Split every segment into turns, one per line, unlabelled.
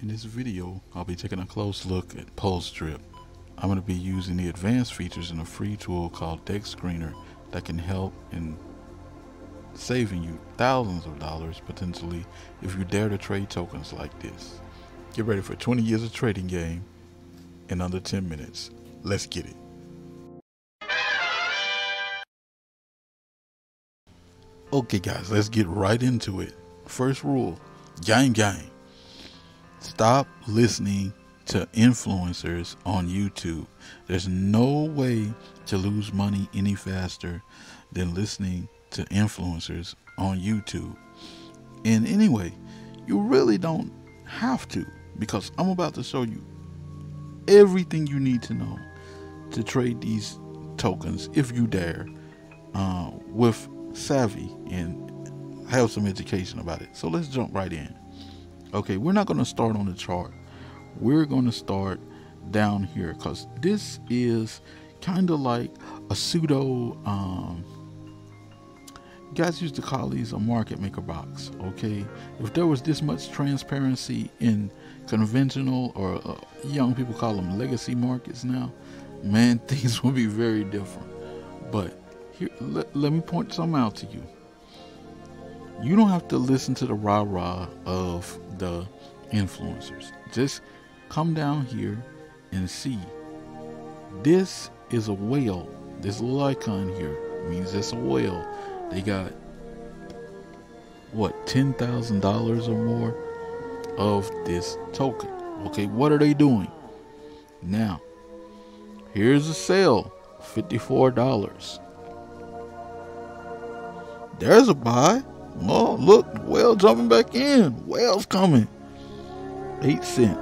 In this video, I'll be taking a close look at pulse drip. I'm going to be using the advanced features in a free tool called Dex Screener that can help in saving you thousands of dollars potentially if you dare to trade tokens like this. Get ready for 20 years of trading game in under 10 minutes. Let's get it. Okay guys, let's get right into it. First rule, gang. Stop listening to influencers on YouTube. There's no way to lose money any faster than listening to influencers on YouTube. And anyway, you really don't have to, because I'm about to show you everything you need to know to trade these tokens if you dare, with savvy and have some education about it. So let's jump right in. Okay, we're not going to start on the chart. We're going to start down here because this is kind of like a pseudo, guys used to call these a market maker box. Okay, if there was this much transparency in conventional, or young people call them legacy markets now, man, things would be very different. But here, let me point something out to you. You don't have to listen to the rah-rah of the influencers. Just come down here and see. This is a whale. This little icon here means it's a whale. They got, what, $10,000 or more of this token. Okay, what are they doing? Now, here's a sale, $54. There's a buy. Oh, look, whale jumping back in. Whale's coming. 8 cents.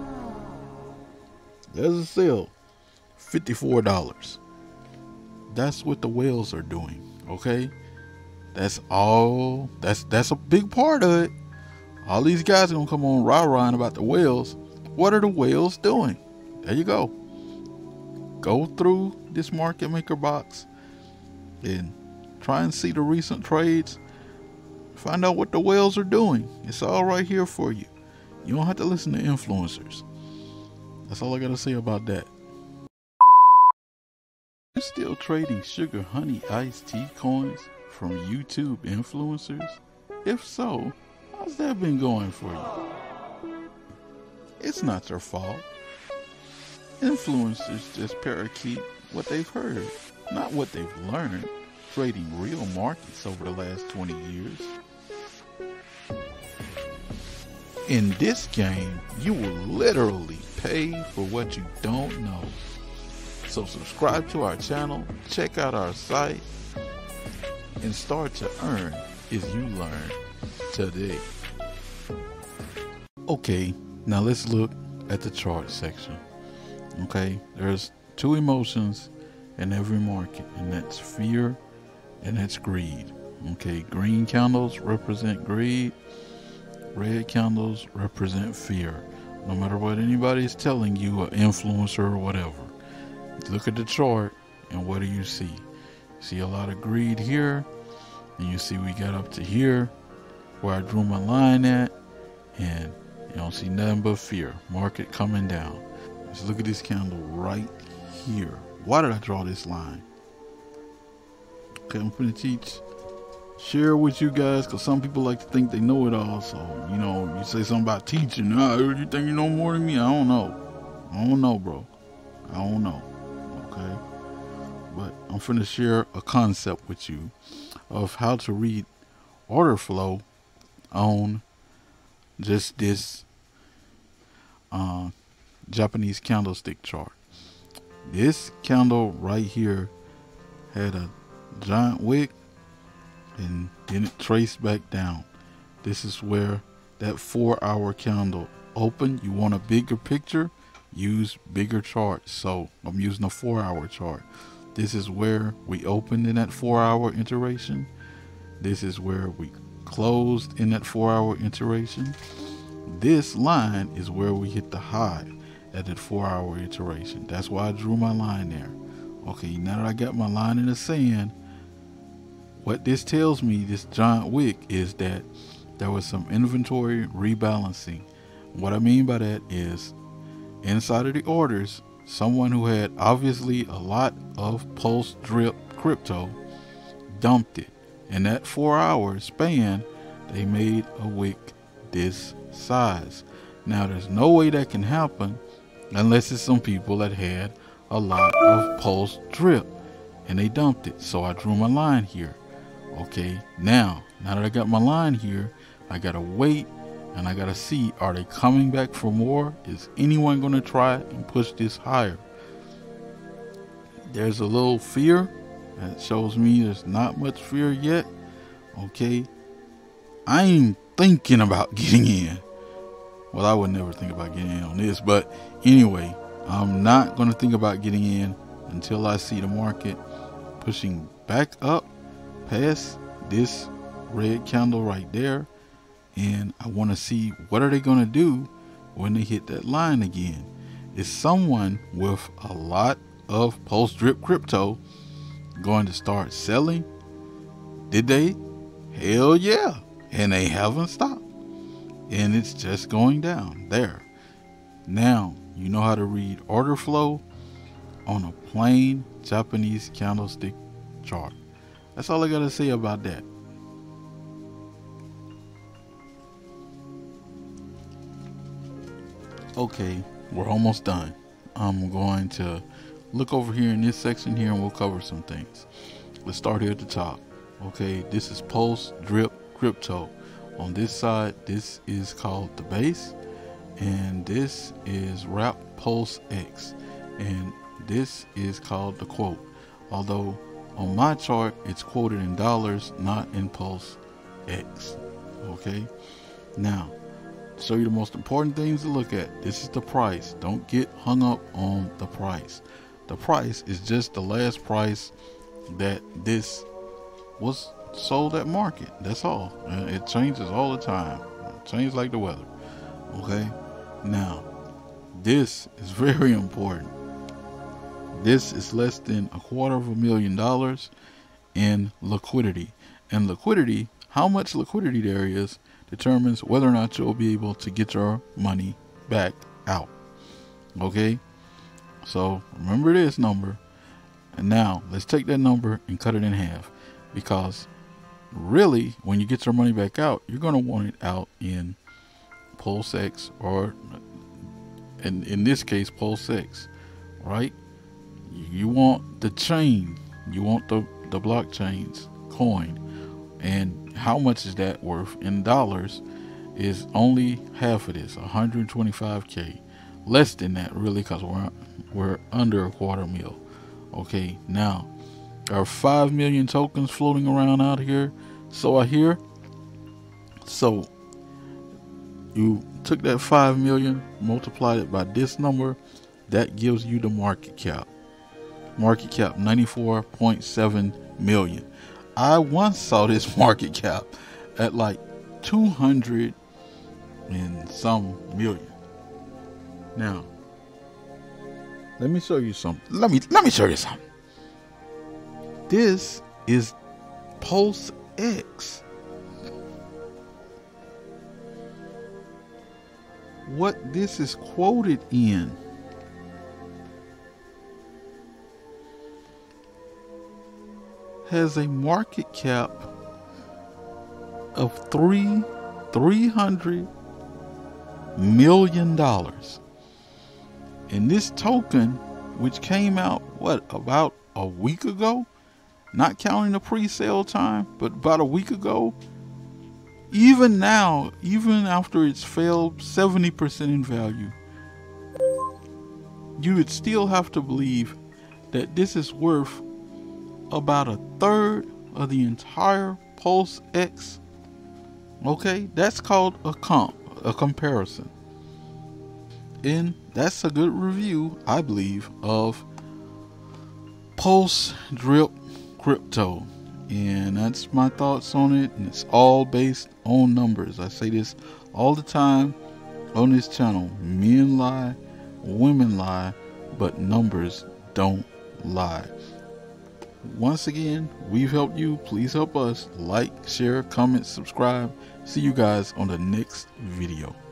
There's a sale. $54. That's what the whales are doing. Okay? That's all. That's a big part of it. All these guys are gonna come on rah-rahing about the whales. What are the whales doing? There you go. Go through this market maker box and try and see the recent trades. Find out what the whales are doing. It's all right here for you. You don't have to listen to influencers. That's all I gotta say about that. You still trading sugar, honey, iced tea coins from YouTube influencers? If so, how's that been going for you? It's not your fault. Influencers just parakeet what they've heard, not what they've learned trading real markets over the last 20 years. In this game, you will literally pay for what you don't know. So subscribe to our channel, check out our site, and start to earn as you learn today. Okay, now let's look at the chart section. Okay, there's two emotions in every market, and that's fear and that's greed. Okay, green candles represent greed. Red candles represent fear. No matter what anybody's telling you, an influencer or whatever. Look at the chart and what do you see? You see a lot of greed here. And you see we got up to here where I drew my line at. And you don't see nothing but fear. Market coming down. Let's look at this candle right here. Why did I draw this line? Okay, I'm going to share with you guys, because some people like to think they know it all. So, you know, you say something about teaching. You think you know more than me? I don't know, bro. I don't know. Okay. But I'm finna share a concept with you of how to read order flow on just this Japanese candlestick chart. This candle right here had a giant wick, and then it traced back down. This is where that 4-hour candle opened. You want a bigger picture, use bigger charts. So I'm using a 4-hour chart. This is where we opened in that 4-hour iteration. This is where we closed in that 4-hour iteration. This line is where we hit the high at that 4-hour iteration. That's why I drew my line there. Okay, now that I got my line in the sand, what this tells me, this giant wick, is that there was some inventory rebalancing What I mean by that is inside of the orders, someone who had obviously a lot of pulse drip crypto dumped it. In that 4-hour span, they made a wick this size. Now there's no way that can happen unless it's some people that had a lot of pulse drip and they dumped it. So I drew my line here. Okay, now that I got my line here, I gotta wait and I gotta see, are they coming back for more? Is anyone gonna try and push this higher? There's a little fear that shows me there's not much fear yet. Okay, I ain't thinking about getting in. Well, I would never think about getting in on this, but anyway, I'm not going to think about getting in until I see the market pushing back up past this red candle right there. And I want to see what are they going to do when they hit that line again. Is someone with a lot of pulse drip crypto going to start selling? Did they? Hell yeah. And they haven't stopped. And it's just going down there. Now, you know how to read order flow on a plain Japanese candlestick chart. That's all I got to say about that. Okay, we're almost done. I'm going to look over here in this section here and we'll cover some things. Let's start here at the top. Okay, this is pulse drip crypto. On this side, this is called the base, and this is wrap pulse X, and this is called the quote. Although on my chart it's quoted in dollars, not in pulse X. Okay, now to show you the most important things to look at. This is the price. Don't get hung up on the price. The price is just the last price that this was sold at market. That's all. It changes all the time. It changes like the weather. Okay, now this is very important. This is less than $250,000 in liquidity, and liquidity, how much liquidity there is, determines whether or not you'll be able to get your money back out. Okay, so remember this number, and now let's take that number and cut it in half, because really, when you get your money back out, you're going to want it out in Pulse X, or in this case, Pulse X, right? You want the chain, you want the blockchain's coin, and how much is that worth in dollars is only half of this, 125K. Less than that, really, because we're under $250,000. Okay, now there are 5 million tokens floating around out here. So I hear. So you took that 5 million, multiplied it by this number, that gives you the market cap. Market cap 94.7 million. I once saw this market cap at like 200 and some million. Now, let me show you something. Let me show you something. This is Pulse X. What this is quoted in has a market cap of $300 million. And this token, which came out about a week ago, not counting the pre-sale time, but about a week ago, even now, even after it's failed 70% in value, you would still have to believe that this is worth about a third of the entire Pulse X. Okay, that's called a comparison. And that's a good review, I believe, of Pulse Drip Crypto. And that's my thoughts on it, and it's all based on numbers. I say this all the time on this channel. Men lie, women lie, but numbers don't lie. Once again, we've helped you. Please help us. Like, share, comment, subscribe. See you guys on the next video.